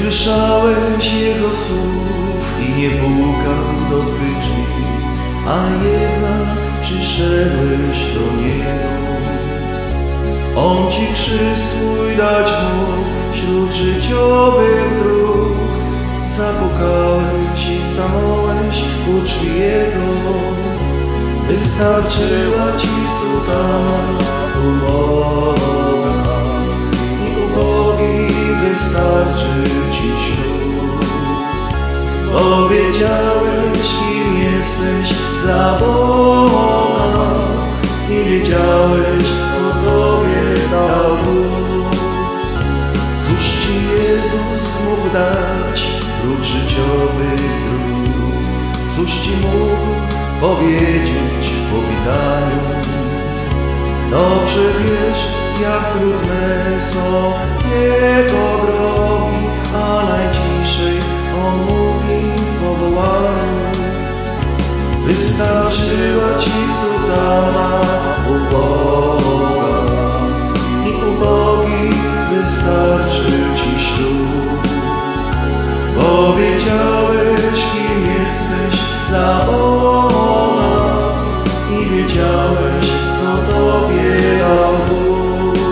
słyszałeś Jego słów i nie pukał do twych drzwi, a jednak przyszedłeś do Niego. On Ci krzyż swój dać mógł wśród życiowych dróg. Zapukałeś i stanąłeś u drzwi Jego. Wystarczyła Ci sutana uboga i ubogi wystarczył Ci ślub. Powiedziałeś, kim jesteś dla Boga i wiedziałeś, co Tobie dał Bóg. Cóż Ci Jezus mógł dać prócz życiowych dróg? Cóż Ci mógł powiedzieć w powitaniu? Dobrze wiesz, jak trudne są Jego drogi, a najciszej On mówi w powołaniu. Wystarczyła Ci sutana uboga i ubogi wystarczył Ci ślub. Powiedziałeś, kim jesteś dla Boga i wiedziałeś, co Tobie dał Bóg.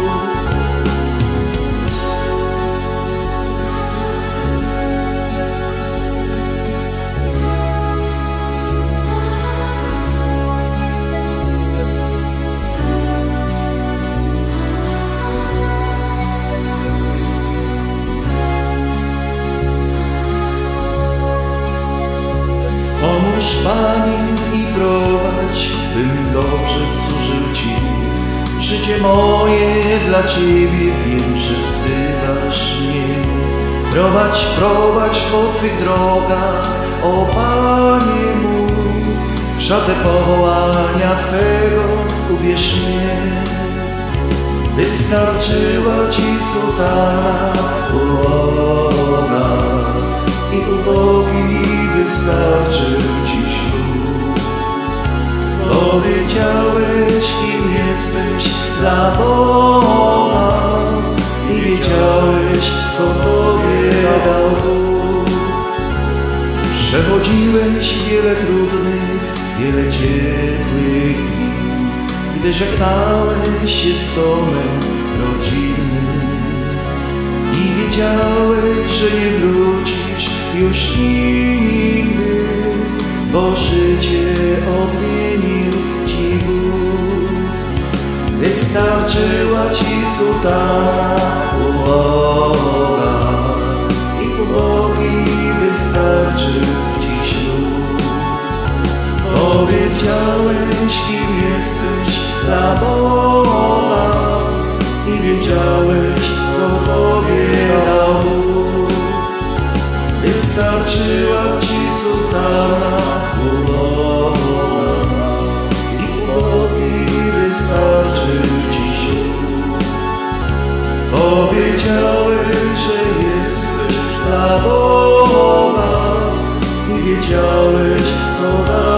Pomóż Panie i prowadź, bym dobrze służył Ci. Życie moje dla Ciebie wiem, że wzywasz mnie. Prowadź, prowadź po Twych drogach, o Panie mój. W szatę powołania Twego ubierz mnie. Wystarczyła Ci sutana uboga i ubogi wystarczył Ci ślub. Powiedziałeś, kim jesteś dla Boga i wiedziałeś, co Tobie dał Bóg. Przechodziłeś wiele trudnych, wiele ciepłych dni, gdy żegnałeś się z domem rodzinnym i wiedziałeś, że nie wrócisz już nigdy, bo życie odmienił Ci Bóg. Wystarczyła Ci sutana uboga i ubogi wystarczył Ci ślub. Powiedziałeś, kim jesteś dla Boga i wiedziałeś, co Tobie dał Bóg. Wystarczyła Ci sutana uboga i ubogi wystarczył Ci ślub. Powiedziałeś, że jesteś dla Boga i wiedziałeś, co dał